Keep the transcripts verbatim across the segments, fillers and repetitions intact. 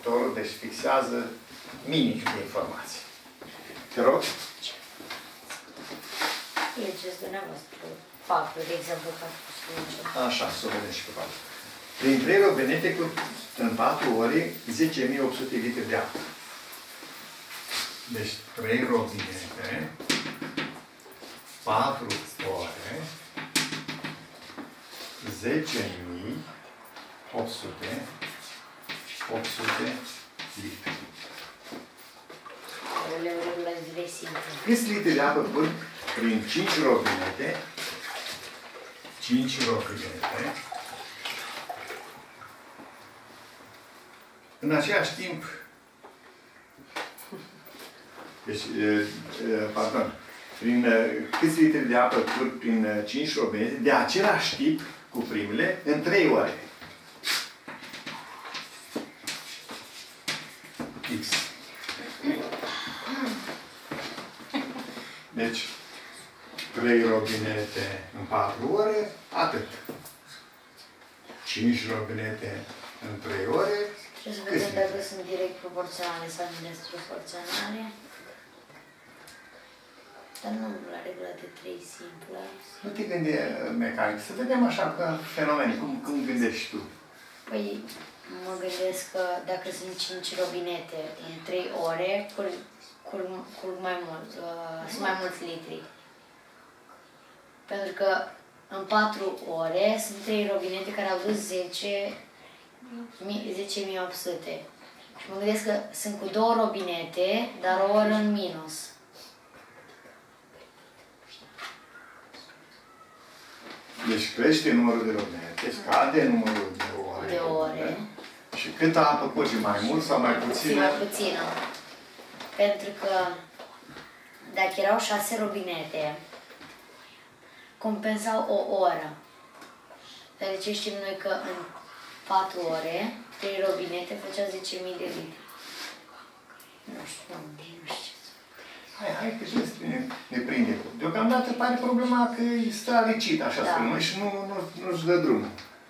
autorul, deci fixează minim de informații. Te rog? Legeți dumneavoastră. patru, de exemplu, patru. Așa, să o vedem și pe patru. Prin trei robinete cu, în patru ore, zece mii opt sute litri de apă. Deci trei robinete, patru ore, zece mii opt sute litri. Le urmările simple. Câți litri de apă curg prin cinci robinete, cinci robinete, în același timp, deci, pardon, prin câți litri de apă curg prin cinci robinete, de același tip cu primele, în trei ore. X. Deci, trei robinete în patru ore, atât. cinci robinete în trei ore. Trebuie să vedem dacă sunt direct proporționale sau disproporționale. Dar nu la regulă de trei simplă. Nu te gândi mecanic, să vedem așa ca fenomene, cum, cum gândești tu? Păi, mă gândesc că dacă sunt cinci robinete în trei ore, curg, curg, curg mai mult, uh, sunt mai mulți litri. Pentru că în patru ore sunt trei robinete care au dus zece mii opt sute. Și mă gândesc că sunt cu două robinete, dar o oră în minus. Deci crește numărul de robinete, scade numărul de ore. De ore. Și câtă apă curge, mai mult sau mai puțin? Mai puțină. Pentru că dacă erau șase robinete, compensau o oră. Dar de ce știm noi că în patru ore, trei robinete făceau zece mii de litri? Nu știu, nu știu. Hai, hai că și ne, ne prinde. Deocamdată pare problema că e straricit, așa Da. spunem, și nu, nu, nu-și dă drumul.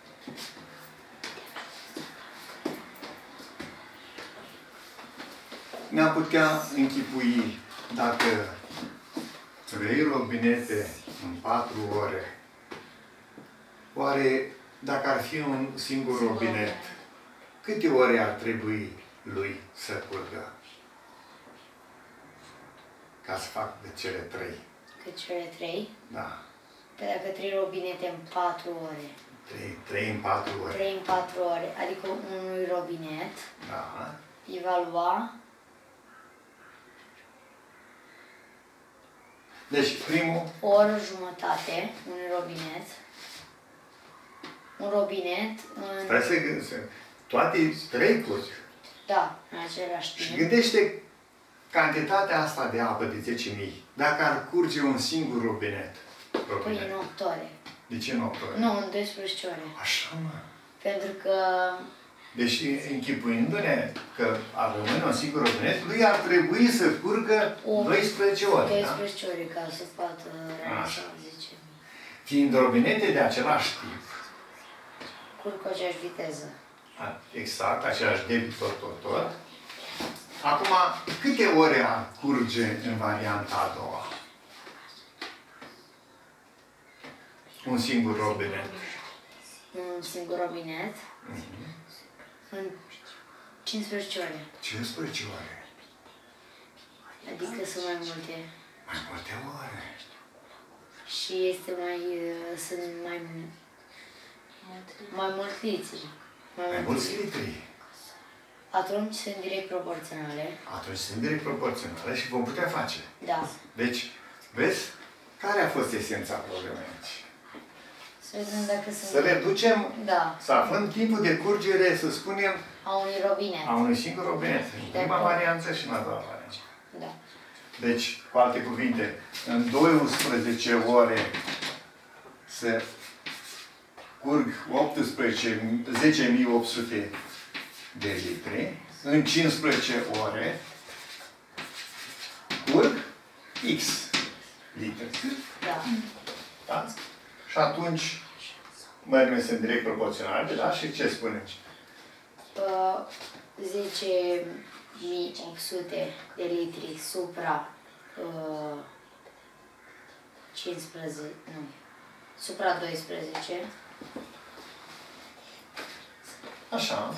Ne-am putea închipui dacă trei robinete în patru ore, oare dacă ar fi un singur robinet, câte ore ar trebui lui să curgă? Ca să fac de cele trei. Cât cele trei? Da. Pe dacă trei robinete în patru ore. Trei, trei în patru ore. trei în patru ore, adică unui robinet, Da. evalua. Deci primul, O oră jumătate, un robinet. Un robinet în... trebuie să gândești, toate trei curgi. Da, în același Și timp. gândește cantitatea asta de apă de zece mii. Dacă ar curge un singur robinet. robinet. Păi în opt ore. De ce în opt ore? Nu, în doisprezece ore. Așa, mă. Pentru că... Deci, închipuindu-ne că ar rămâne un singur robinet, lui ar trebui să curgă doisprezece ore, doisprezece ore ca să poată realiza zece mii. Fiind robinete de același tip, Curg cu aceeași viteză. exact, același debit tot, tot, tot. Acum, câte ore ar curge în varianta a doua? Un singur robinet. Un singur robinet. Mm-hmm. În cincisprezece ore. cincisprezece ore. Adică sunt mai multe. Mai multe ore. Și este mai... sunt mai... mai mulți litri. Mai, mai mulți litri. Atunci sunt direct proporționale. Atunci sunt direct proporționale și vom putea face. Da. Deci, vezi? Care a fost esența problemei aici? Să vedem dacă sunt... Să reducem, da. să avem timpul de curgere, să spunem, a unui robinet. A unui singur robinet. În prima variantă și în a doua variantă. Da. Deci, cu alte cuvinte, în doisprezece ore se curg zece mii opt sute de litri, în cincisprezece ore curg X litri. Da. Da? Și atunci mergem în direct proporțional, da? Și ce spunem? Uh, zece mii opt sute de litri supra uh, cincisprezece, nu, supra doisprezece. Așa.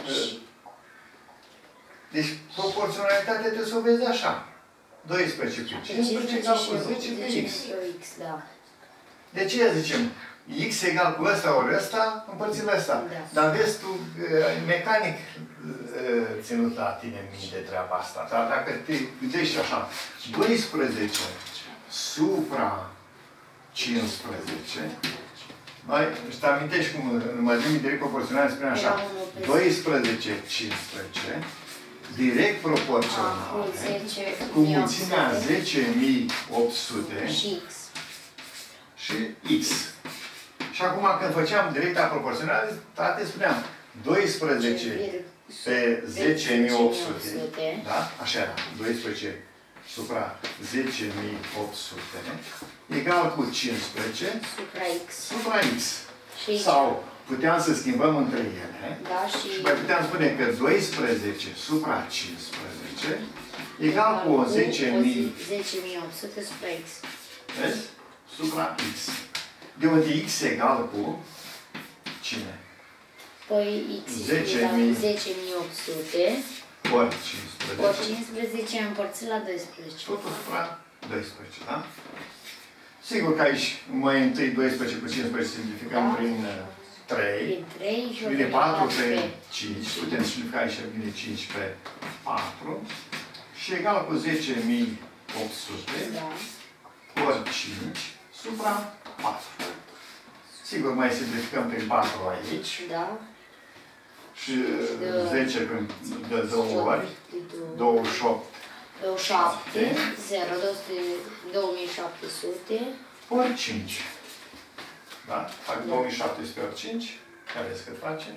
Deci, proporționalitatea trebuie să o vezi așa. doisprezece pe cincisprezece egal cu zece pe x. Da. De ce zicem? X egal cu ăsta ori ăsta, împărțit la ăsta. Da. Dar vezi tu, mecanic ținut la tine în minte treaba asta. Dar dacă te gândești așa, doisprezece supra cincisprezece, mai, îți te amintești cum în mărimi direct proporțional spune așa, doisprezece cincisprezece, direct proporțional cu mulțimea zece mii opt sute și x. Și x. Și acum când făceam directa proporționalitate, spuneam doisprezece pe zece mii opt sute, da? Așa era, doisprezece supra zece mii opt sute, egal cu cincisprezece supra x. Supra x. Și sau puteam să schimbăm între ele, da, și... și mai puteam spune că doisprezece supra cincisprezece egal cu zece mii opt sute supra x. Vezi? Supra x. De unde x egal cu cine? Păi x zece mii opt sute ori cincisprezece. Ori cincisprezece împărțit la doisprezece. Totul supra doisprezece, da? Sigur că aici mai întâi doisprezece cu cincisprezece simplificăm da. prin trei. Prin trei și vine patru pe cinci. Putem simplifica aici, vine cinci pe patru. Și egal cu zece mii opt sute da. ori cinci supra patru. Sigur, mai simplificăm prin patru aici. Da. Și zece prin de două ori. douăzeci și opt. douăzeci și șapte. zero. două mii șapte sute. Ori cinci. Da? Fac două mii șapte sute ori cinci. Care este cât face?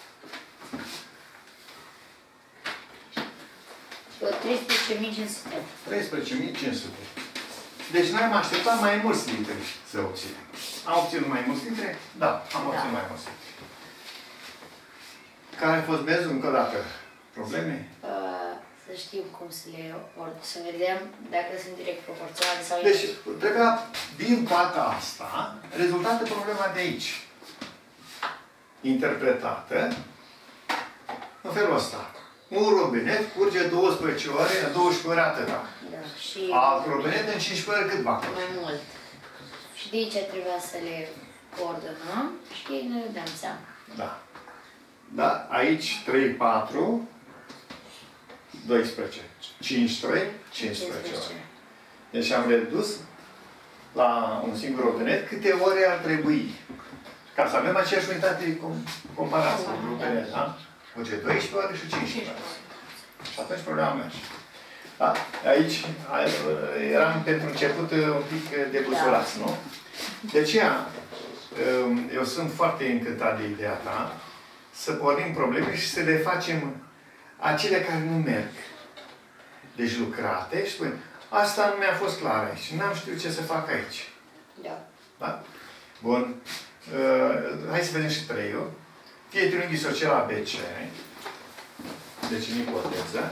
treisprezece mii cinci sute. treisprezece mii cinci sute. Deci noi am așteptat mai mulți litri să obținem. Am obținut mai mulți litri? Da, am da. obținut mai mulți litri. Care a fost mezul încă o dată? Probleme? Uh, să știm cum să le ori, să vedem dacă sunt direct proporționale sau... Deci, trebuia, din toată asta, rezultată problema de aici. Interpretată în felul ăsta. Un robinet curge douăsprezece ore, în douăsprezece ore atâta. Da, și... Alt robinet în cincisprezece ore cât va curge? Mai mult. Și de aici trebuia să le coordonăm și ne dăm seama. Da. Da, aici trei, patru, doisprezece. cinci, trei, cincisprezece ore. Deci am redus la un singur robinet câte ore ar trebui. Ca să avem aceeași unitate de comparație cu robinet, da? Curge doisprezece ore și cincisprezece ore. Și atunci problema merge. Da? Aici eram pentru început un pic debusolați, nu? De aceea, eu sunt foarte încântat de ideea ta să pornim probleme și să le facem acele care nu merg. Deci lucrate și spun, asta nu mi-a fost clar aici. N-am știut ce să fac aici. Da. Da? Bun. Uh, hai să vedem și treiul. Fie triunghi social A B C. Deci în ipoteză.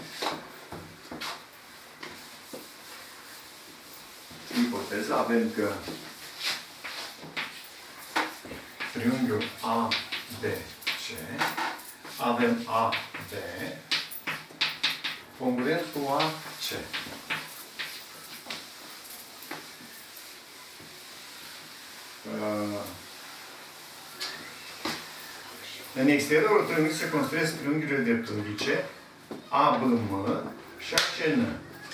În ipoteză avem că triunghiul A B C, avem A B congruent cu A C. Uh, în exteriorul triunghiului se construiesc triunghiurile dreptunghice A B M și A C N.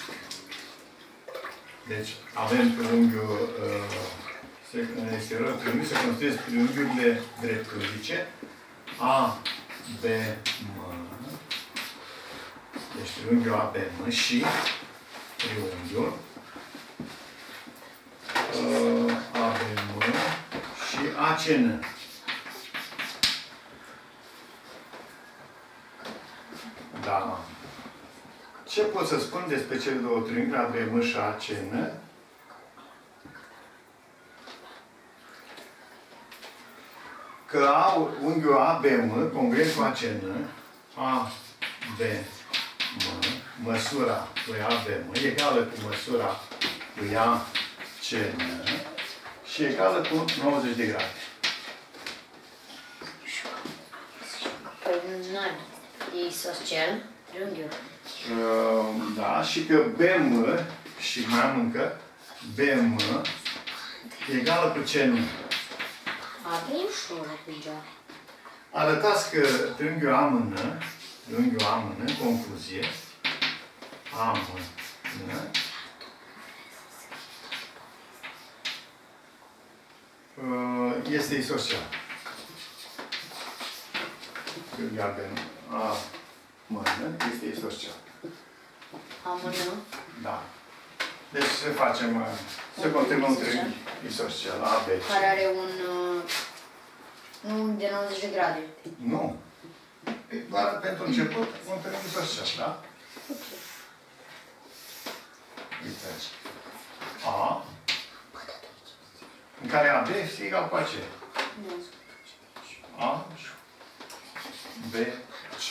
Deci avem triunghiul uh, în exteriorul triunghiului se construiesc triunghiurile dreptunghice A B M. Deci triunghiul A B M și triunghiul uh, A B M și A C N. Da. Ce pot să spun despre cele două triunghiuri, A B M și A C N? Că au unghiul A B M, congruent cu A C N, A B, M, măsura lui A, B, M, egală cu măsura lui A, C, N și egală cu nouăzeci de grade. Păi nu e isoscel, triunghiul. Uh, da, și că B M și mai am încă B M egală cu C N. A, e ușor atunci. Arătați că triunghiul A M N, triunghiul A M N, în concluzie, A M N, uh, este isoscel. Triunghiul A M N este isoscel. Amână. Da. Deci să facem, să continuăm triunghi isoscel, A, B, C. Care are un, un de nouăzeci de grade. Nu. E doar pentru început un triunghi isoscel, da? Ok. Uite. A, în care A, B este egal cu A, C. A, B, C.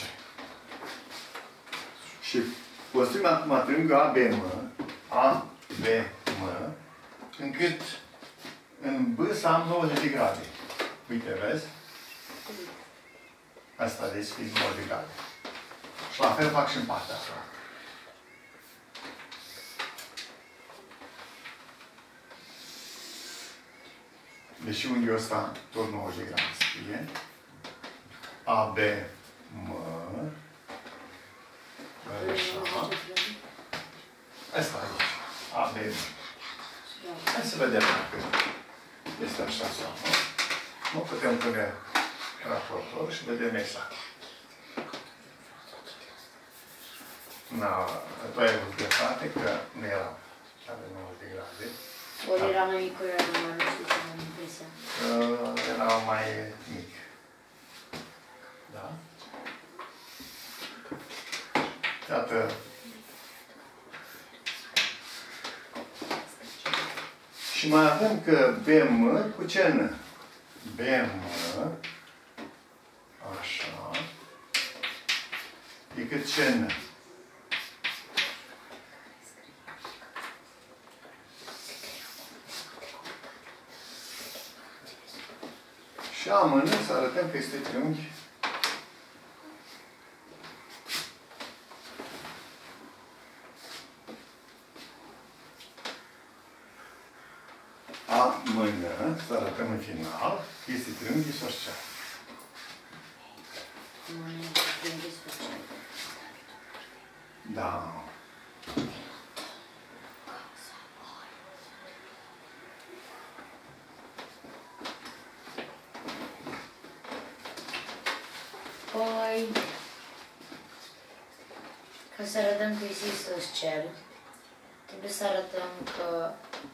Și construim acum triunghiul A, B, M, A, B, M, încât în B să am nouăzeci de grade. Uite, vezi? Asta de fix nouăzeci de grade. Și la fel fac și în partea asta. Deci unghiul ăsta tot nouăzeci de grade scrie. A, B, M. Așa. Asta aici. A, B, M. Hai să vedem dacă este așa sau nu. Nu putem pune raportor și vedem exact. Na, tu ai avut dreptate că nu era avea nouăzeci de grade. Ori era mai mic, ori era mai mare, nu știu ce am impresia. Uh, era mai mic. Da? Iată. Și mai avem că B M cu C N. B M, așa, e cât C N. Și amână să arătăm că este triunghi A, mână, să arătăm în final, este triunghi isoscel. Mână, triunghi isoscel. Da. Păi, ca să arătăm că este isoscel, trebuie să arătăm că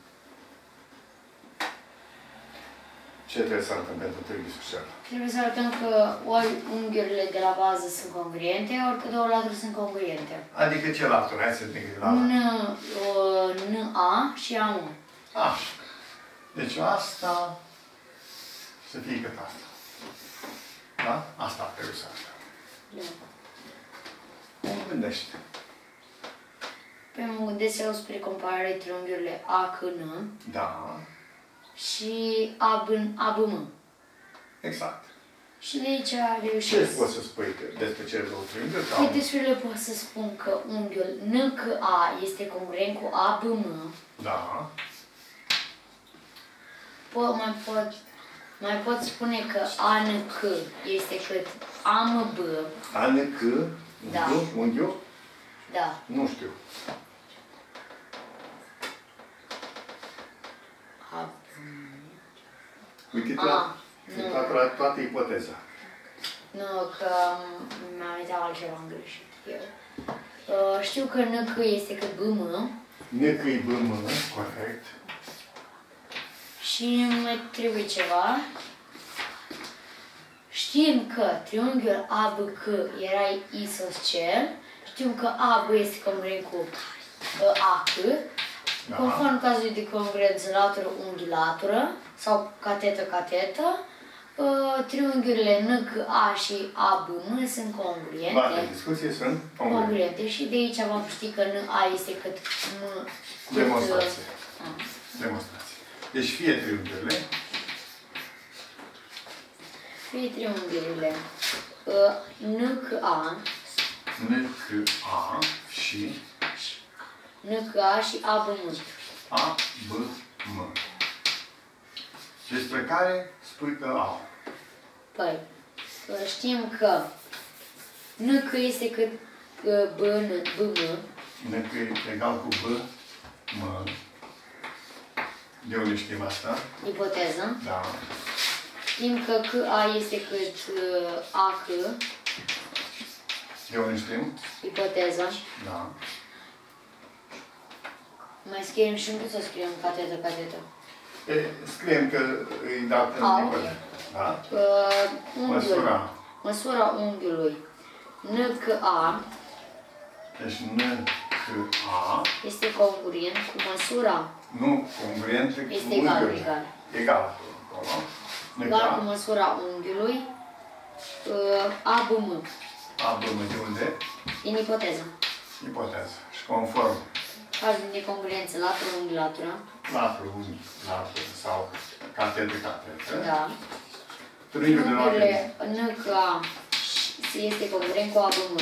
Ce trebuie să arătăm pentru triunghi isoscel? Trebuie să arătăm că ori unghiurile de la bază sunt congruente, ori că două laturi sunt congruente. Adică ce laturi? Hai să ne gândim la N, N, A și A unu. Așa. Deci asta să fie cât asta. Da? Asta trebuie să arătăm. Da. Cum gândește? Păi mă gândesc eu spre comparare triunghiurile A C N Da. și A B M. Exact. Și de aici Ce reușesc. poți să spui despre cele două triunghiuri? Păi despre ele pot să spun că unghiul N C A este congruent cu A B M. Da. Pot, mai, pot, mai pot spune că A N C este cât A M B. A N C, Da. unghiul? Da. Nu știu. A Uite, A, nu. toată, toată ipoteza. Nu, că mi-am uitat altceva în greșit. Eu. Uh, știu că N C este cât B M. N C e B M, corect. Și mai trebuie ceva. Știm că triunghiul A B C era isoscel. Știm că A B este congruent cu uh, A C. Da. Conform cazului de congruență latură-unghi-latură sau catetă-catetă, Uh, triunghiurile N C A și A B M sunt congruente. Toate discuții sunt congruente. Congruente. Și de aici vom ști că N A este cât M... Cât, Demonstrație. uh, Demonstrație. Deci fie triunghiurile. Fie triunghiurile uh, N C A N C A și N C A și A B M. A B M. Despre care spui că au. Păi, știm că N C este cât B N B M. N C e egal cu B M. De unde știm asta? Ipoteză. Da. Știm că C A este cât A C. De unde știm? Ipoteză. Da. Mai scriem și unde să scriem catetă, catetă. E, scriem că îi dau în A, ipoteză. Da? Uh, unghiul. Măsura. Măsura unghiului N C A Deci N C A este congruent cu măsura. nu congruent cu Este egal, unghiul. egal. Egal. Acolo. Egal cu măsura unghiului uh, A B M. A B M de unde? Din ipoteză. Ipoteză. Și conform Cazul de congruență latură unghi latură. latură unghi, latură sau catetă, catetă. Da. Triunghiul de Triunghiurile latură. N C A este congruent cu A B M.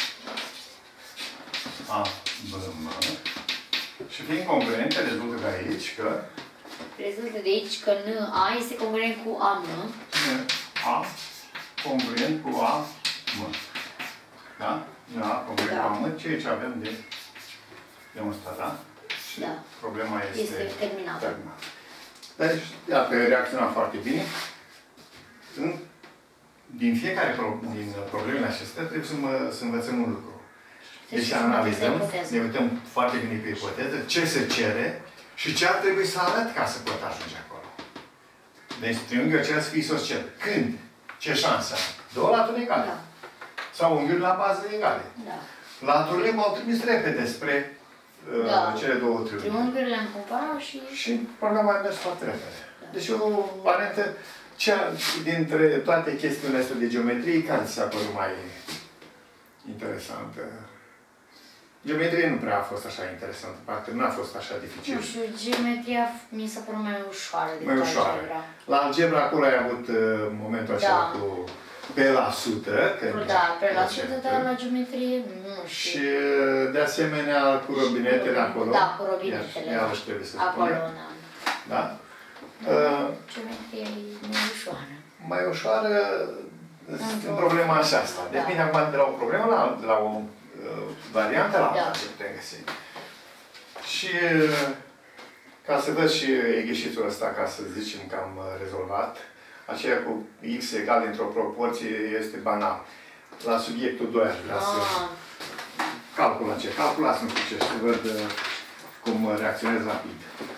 A B M. Și fiind congruente, rezultă de aici că Rezultă de aici că N A este congruent cu A M. N A congruent cu A M. Da? N A congruent Da. cu A M, ceea ce avem de demonstrat, da? Și Da. problema este, Este terminată. terminată. Deci, iată, reacționa foarte bine. În, din fiecare pro, din problemele acestea trebuie să, mă, să învățăm un lucru. Deci Deci, analizăm, ipoteză. ne uităm foarte bine pe ipoteză, ce se cere și ce ar trebui să arăt ca să pot ajunge acolo. Deci triunghiul acela să fie isoscel. Când? Ce șanse am? Două laturi egale. Da. Sau unghiuri la bază egale. Da. Laturile m-au trimis repede spre uh, Da. cele două triunghiuri. Triunghiurile le-am comparat și... Și problema a mers foarte repede. Deci o variantă, cea dintre toate chestiunile astea de geometrie, care ți s-a părut mai interesantă? Geometrie nu prea a fost așa interesantă, parcă nu a fost așa dificil. Nu știu, geometria mi s-a părut mai ușoară decât Mai ușoară. algebra. La algebra acolo ai avut uh, momentul acela Da. cu pe la sută. Că Da, pe la procentul. sută, dar la geometrie nu știu. Și de asemenea cu robinetele acolo. Da, cu robinetele. Iar, iarăși trebuie să Acolo, spunem. da. Da? Uh, Geometria e mai ușoară. mai ușoară Într-o- în problema aceasta. Da. Depinde acum de la o problemă la, de la o uh, variantă la alta Da. ce putem găsi. Și uh, ca să văd și egheșițul ăsta, ca să zicem că am uh, rezolvat, aceea cu x egal într-o proporție este banal. La subiectul doi aș vrea să Ah, calcul ce calculați, nu știu ce, să văd uh, cum reacționez rapid.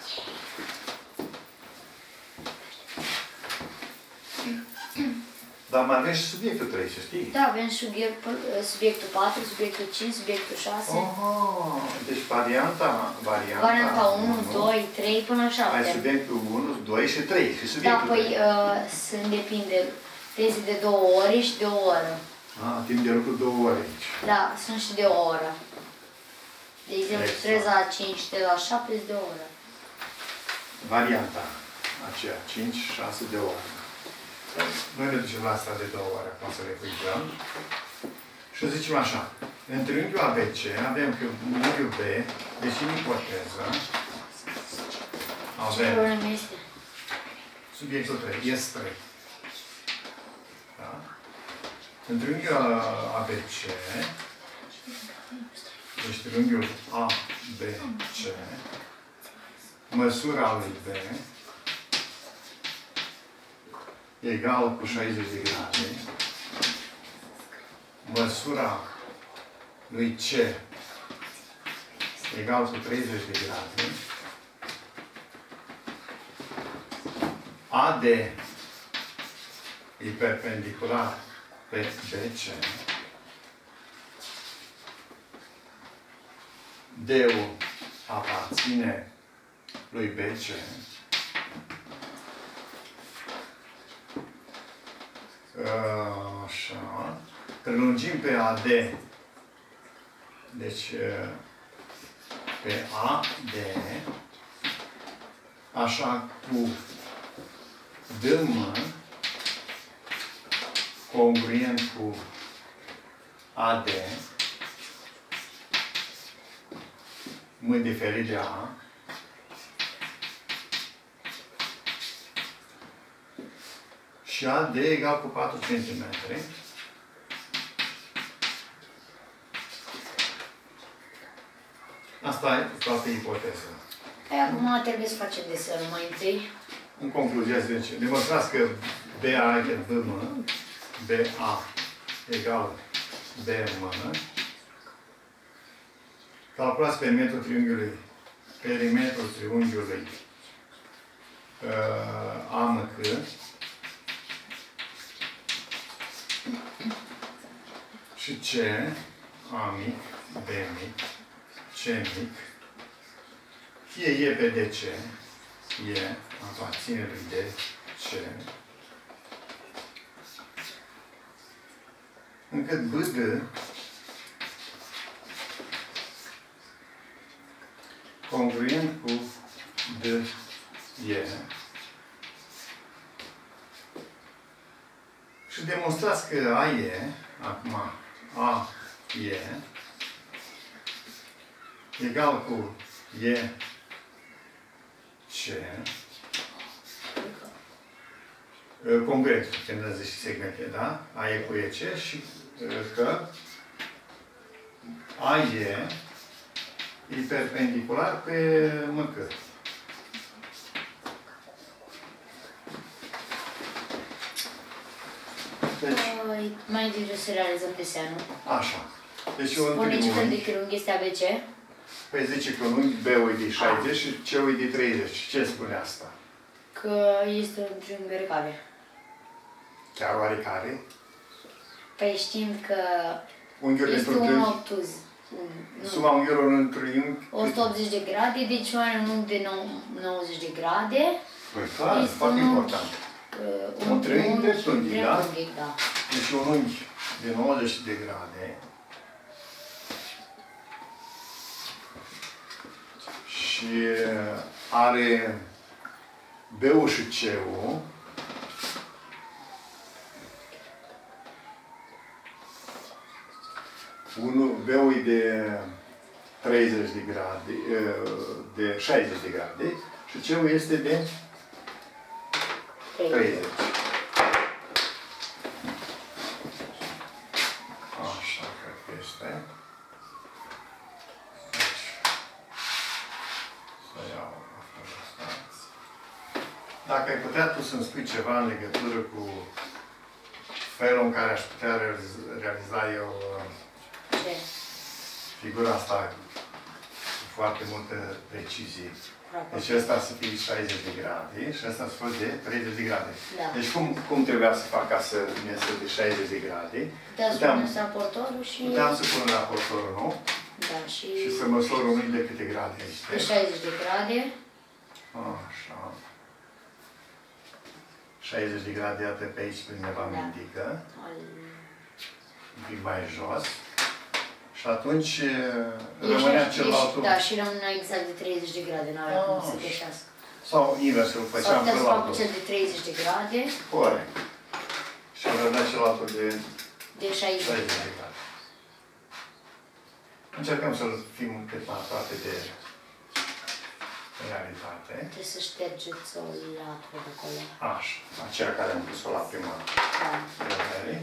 Dar mai avem și subiectul trei, să știi. da, avem subiectul, subiectul patru, subiectul cinci, subiectul șase. Oh, deci varianta, varianta, Varianta unu, doi, trei până la Ai șapte. subiectul unu, doi și trei. Și Da, subiectul păi trei. uh, sunt depinde. Teze de două ore și de o oră. Ah, timp de lucru două ore aici. Da, sunt și de o oră. De exemplu, Exact. trei la cinci, trei la șapte sunt de o oră. Varianta aceea, cinci, șase de ore. Noi ne ducem la asta de două ore, acum să le cuibăm. Și zicem așa, în triunghiul A B C avem că unghiul B, deci în ipoteză, Ce avem problemă este? subiectul trei, este trei. Da? În triunghiul A B C, deci triunghiul A B C, măsura lui B egal cu șaizeci de grade, măsura lui C egal cu treizeci de grade, A D e perpendicular pe B C, D-ul aparține lui B C Așa. Prelungim pe A D. Deci, pe A D, așa cu D M congruent cu A D, M diferit de A, și A D egal cu patru centimetri. Asta e toată ipoteza. Păi acum trebuie să facem desenul mai întâi. În concluzie, zice, demonstrați că B A egal V M, B A egal B M, calculați perimetrul triunghiului, perimetrul triunghiului uh, A M C, și C, A mic, B mic, C mic, fie E pe D C, E aparține lui D C, încât B D congruent cu D E și demonstrați că A E, acum A E, egal cu E C, congruent, când zice segmente, da? A E cu E C și că A E e perpendicular pe M C. Deci, mai întâi să realizăm desenul. Așa. Deci eu spune ce fel de triunghi este A B C? Păi zice că un B-ul e de șaizeci și C-ul e de treizeci. Ce spune asta? Că este un triunghi oarecare. Chiar oarecare? Păi știm că unghiul este un obtuz. Un, suma unghiurilor în triunghi... o sută optzeci de grade, deci are un unghi de nouăzeci de grade. Păi clar, foarte important. Uh, un, un triunghi dreptunghi, da? da? Deci un unghi de nouăzeci de grade și are B-ul și C-ul unul, B-ul e de treizeci de grade, de șaizeci de grade și C-ul este de treizeci. Așa, cred că este. Deci, să iau asta. Dacă ai putea tu să-mi spui ceva în legătură cu felul în care aș putea realiza eu Ce? figura asta cu foarte multă precizie. Deci ăsta să fie șaizeci de grade și ăsta să fie de treizeci de grade. Da. Deci cum, cum trebuia să fac ca să iasă de șaizeci de grade? Puteam să punem raportorul și... Puteam să pun raportorul, nu? Da, și... Și să măsor unul de câte grade este. De șaizeci de grade. Așa. șaizeci de grade, iată pe aici, pe undeva mi indică. Un pic mai jos. Și atunci rămânea celălalt. Da, și rămânea exact de treizeci de grade, n-avea cum să greșească. Sau invers, îl făceam pe sau la fac cel de treizeci de grade. Corect. Și am rămânea celălalt de, de șaizeci de grade. Încercăm să-l fim cât mai aproape de realitate. Trebuie să ștergeți o latură de acolo. Așa, aceea care am pus-o la prima vedere.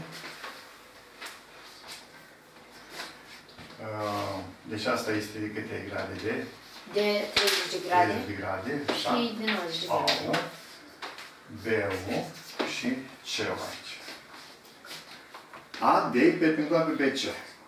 Deci asta este de câte grade de? De treizeci de grade. treizeci de grade. Și de nouăzeci de grade. B-ul și C-ul aici. A D perpendicular pe B C.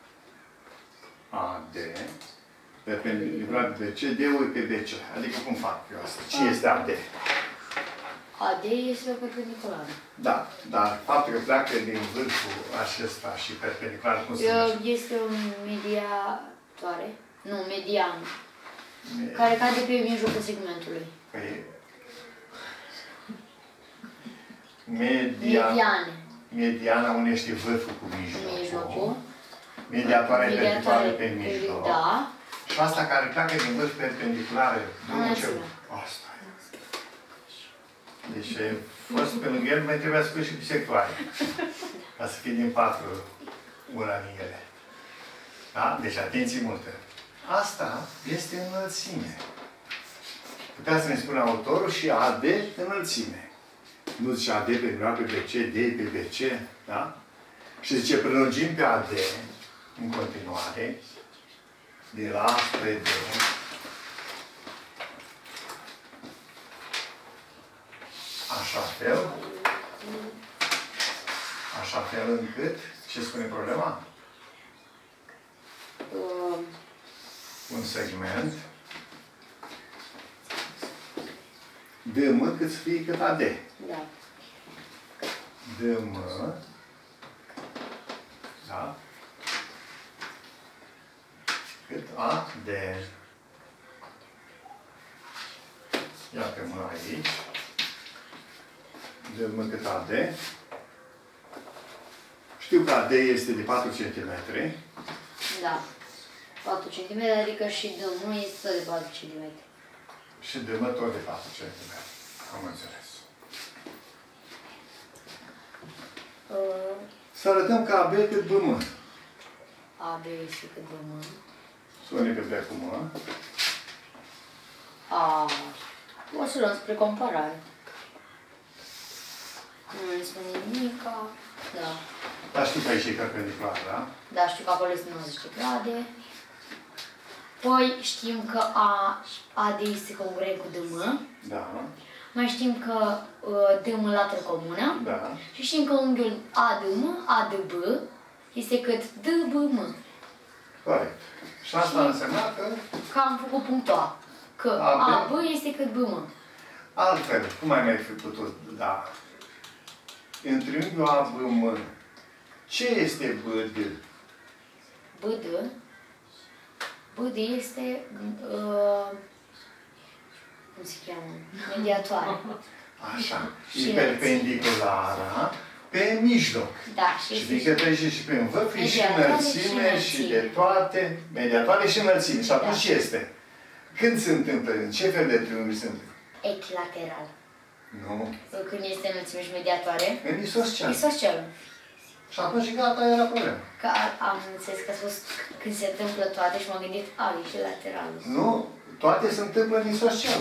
A D perpendicular pe B C, D-ul e pe B C. Adică cum fac eu asta? Ce este A D? A D este o perpendiculară. Da, dar faptul că pleacă din vârful acesta și perpendicular, cum se numește? Este o mediatoare. Nu, median. Me... Care cade pe mijlocul segmentului. Păi... Media... Mediane. mediana unește vârful cu mijlocul. Mijlocul. Mediatoarea Mediatoare perpendiculară pe mijloc. Da. Și asta care pleacă din vârf perpendiculară. Drumul ce... Înălțime. Asta e. Deci, fost pe lângă el, mai trebuia să pui și bisectoare. Ca să fie din patru una din ele. Da? Deci, atenție multă. Asta este înălțime. Putea să ne spună autorul și A D înălțime. Nu zice A D pe A pe B C, D pe B C, da? Și zice, prelungim pe A D în continuare, de la A spre D, așa fel, așa fel încât, ce spune problema? Uh, Un segment D M cât să fie cât A D. da. D M, da? Cât A D. Ia pe mână aici. D M cât A D. Știu că A D este de patru centimetri. Da. patru centimetri, adică și D M este tot de patru centimetri. Și D M tot de patru centimetri. Am înțeles. Uh, Să arătăm că A B cât B M. A B este cât D M. Sune pe B cu M. A. O să luăm spre comparare. Nu ne spune nimica. Da. Dar știu că aici e perpendicular, da? Da, știu că acolo este nouăzeci de grade. Păi știm că A, A D este congruent cu D M. Da. Mai știm că uh, D M latură comună. Da. Și știm că unghiul A D M, A D B este cât D B M. Corect. Și asta înseamnă că... Că am făcut punctul A. Că A B este cât B M. Altfel, cum ai mai fi putut da? În triunghiul A B M, ce este B D? B D. B D este... Uh, cum se cheamă? Mediatoare. Așa. Și E perpendiculară pe mijloc. Da, Și și fiindcă trece și pe vârf, e și mediatoare înălțime, și și de toate, mediatoare și înălțime. Și atunci Da. ce este? Când se întâmplă? În ce fel de triunghi se întâmplă? echilateral. Nu. Când este înălțime și mediatoare. În isoscel. Isoscel. Și atunci gata, era problema. Că am înțeles că a spus când se întâmplă toate și m-am gândit, a, e și lateralul. Nu. Toate se întâmplă în isoscel.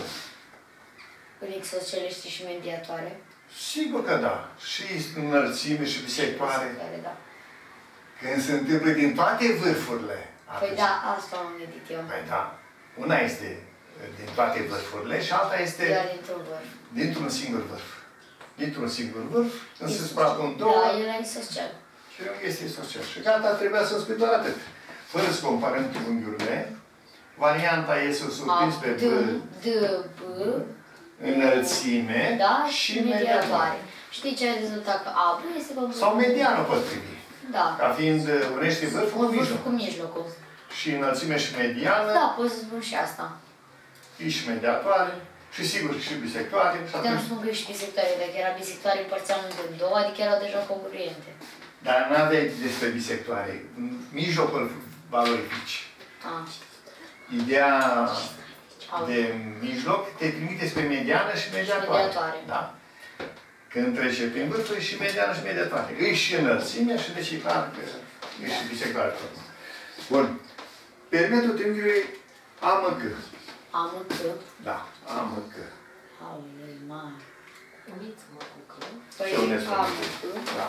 În isoscel este și mediatoare. Sigur că da. Și înălțime și bisectoare. Care, da. Când se întâmplă din toate vârfurile. Păi atunci- da, asta m-am gândit eu. Păi da. Una este din toate vârfurile și alta este Doar dintr-un vârf. dintr-un singur vârf. Dintr-un singur vârf, când se suprapun în două, Da, e la isoscel. triunghiul este isoscel. Și gata, trebuia să spui doar atât. Fără să comparăm triunghiurile, varianta e să o surprinzi pe D, B, D, B, înălțime da, și mediatoare. mediatoare. Știi ce a rezultat? Că A, B este congruent. Sau mediană potrivit. Da. Ca fiind unește vârful cu Vârful mijlocul. cu mijlocul. Și înălțime și mediană, Da, pot să spun și asta. e și mediatoare, și sigur și bisectoare. Și Puteam atunci... spun că e și bisectoare, dacă era bisectoare împărțeam în două, adică erau deja congruente. Dar nu aveai despre bisectoare. În mijlocul valorifici. Ah. Ideea Am. de mijloc te trimite spre mediană și mediatoare. mediatoare. Da. Când trece prin vârf, e și mediană și mediatoare. E și înălțimea și deci e clar că e și bisectoare. Bun. Perimetrul triunghiului A M C. Am că. Da, A M C. Aoleu, mare. Uniți-mă cu că. Păi, Se unesc cu am că. că. Da.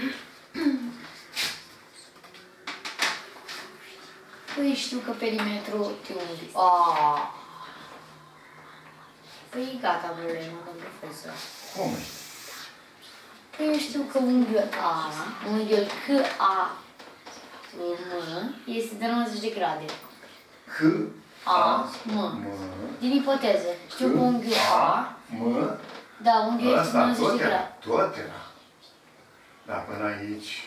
Păi știu că perimetrul triunghiului. Aaaa. Păi gata problema, domnul profesor. Cum e? Păi eu știu că unghiul A, unghiul C A M este de nouăzeci de grade. C A, M. M. Din ipoteză. Știu că unghiul A, M. da, unghiul este de Ăsta nouăzeci tot de era. grade. Tot era. Da, până aici.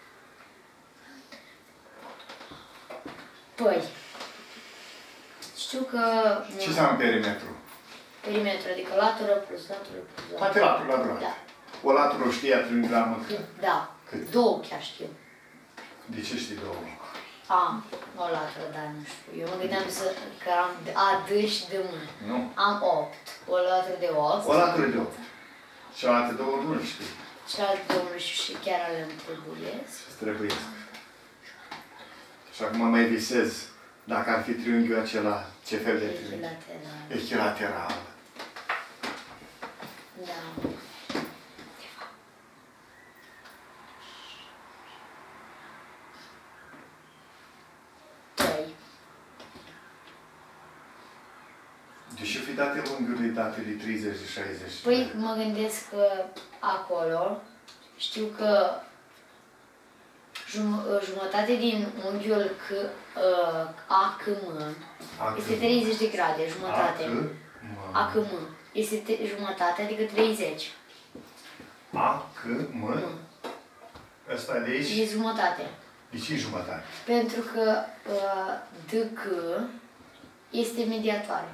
Păi, Știu că... Ce înseamnă perimetru? Perimetru, adică latură plus latură plus latură. Toate laturi la durată. Da. O latură o știi a triunghiului cât? Da. Cât? Două chiar știu. De ce știi două? Am o latură, dar nu știu. Eu mă gândeam să, că am A, D și D, M. Nu. Am opt. O latură de opt. O latură de opt. Celelalte două nu le știi. Celelalte două nu știu și chiar le trebuie. Îți trebuie. Și acum mai visez. Dacă ar fi triunghiul acela, ce fel de triunghi? Echilateral. Echilateral. Da. Trei. Deși fi date unghiurile date de treizeci și șaizeci. Păi mă gândesc că acolo știu că jum jumătate din unghiul C, uh, A C M este treizeci de grade, jumătate. A C M este jumătate, adică treizeci. A C M Ăsta de aici? E jumătate. De ce e jumătate? Pentru că uh, D C este mediatoare.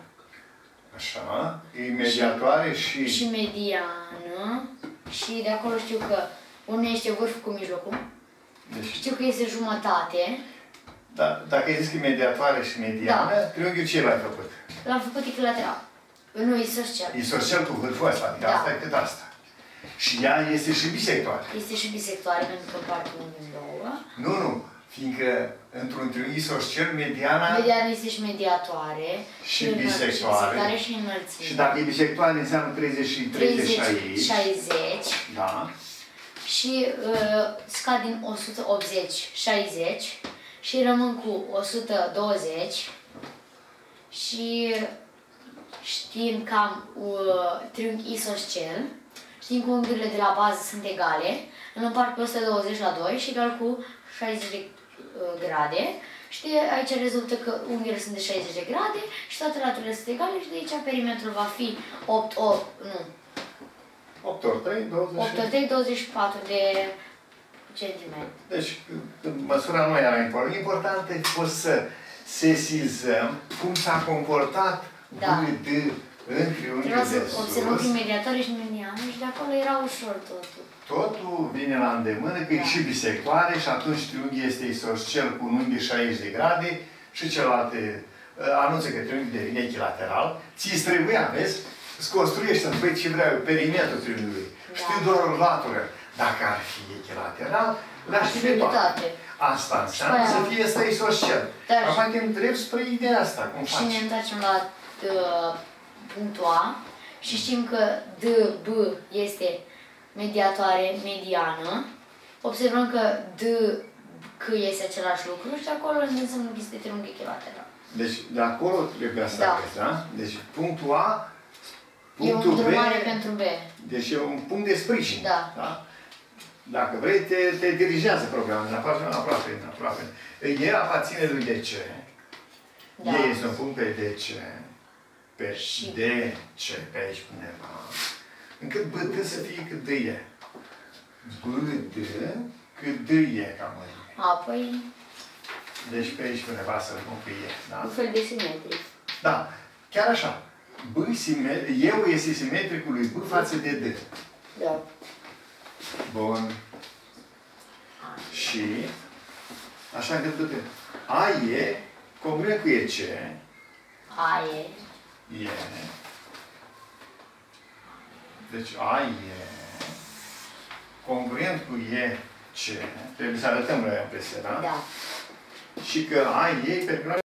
Așa, e mediatoare și... Și mediană. Și de acolo știu că unește vârful cu mijlocul. Deci, Știu că este jumătate. da, dacă ai zis că e mediatoare și mediană, Da. triunghiul ce l-ai făcut? L-am făcut echilateral. Nu, isoscel. Isoscel cu vârful ăsta, adică Da. asta e cât asta. Și ea este și bisectoare. Este și bisectoare pentru că împarte unghiul în două. Nu, nu, fiindcă într-un triunghi isoscel, mediana... Mediană este și mediatoare. Și înălțime, bisectoare. bisectoare și înălțime. Și dacă e bisectoare, înseamnă treizeci și treizeci aici. șaizeci. Da. Și uh, scad din o sută optzeci, șaizeci. Și rămân cu o sută douăzeci. Și știm că am uh, triunghi isoscel. Știm că unghiurile de la bază sunt egale. Îl împart pe o sută douăzeci la doi și egal cu șaizeci de uh, grade. Și de aici rezultă că unghiurile sunt de șaizeci de grade și toate laturile sunt egale și de aici perimetrul va fi opt, opt, nu, opt ori trei, douăzeci. opt ori trei, douăzeci și patru de centimetri. Deci, când măsura nu era important. Important a fost să sesizăm cum s-a comportat Da. B D în triunghiul Trebuia de să observăm sus. prin mediatoare și mediană și de acolo era ușor totul. Totul vine la îndemână că Da. e și bisectoare și atunci triunghiul este isoscel cu un unghi de șaizeci de grade și celelalte uh, anunță că triunghiul devine echilateral. Ți-ți trebuia, vezi? Îți construiești, să băi ce vreau, perimetrul triunghiului. Da. Știu doar o latură. Dacă ar fi echilateral, le-aș ști pe toate. toate. Asta înseamnă Și să aia- fie ăsta isoscel. Da, Acum te îndrept spre ideea asta, cum Și faci? ne întoarcem la uh, punctul A și știm că D B este mediatoare mediană. Observăm că D C este același lucru și acolo înseamnă că este triunghi echilateral. Deci, de acolo trebuia să Da. aveți, da? Deci, punctul A, E o punctul B, îndrumare pentru B. deci e un punct de sprijin. Da. Da? Dacă vrei, te, te dirigează programul, din aproape, aproape, aproape. E aparține lui D C. Da. E este un punct pe D C. Pe Și- D C, pe aici undeva. Încât B D să fie cât D E. B D cât D E, cam aici. Apoi, Deci pe aici undeva să-l pun pe E. Da? un fel de simetric. Da, chiar așa. B sime- eu este simetricul lui B față de D. Da. Bun. Și așa încât du-te. A e congruent cu E C. A e. E. Deci A e congruent cu E C. Trebuie să arătăm noi impresia, da? Da. Și că A e perpendicular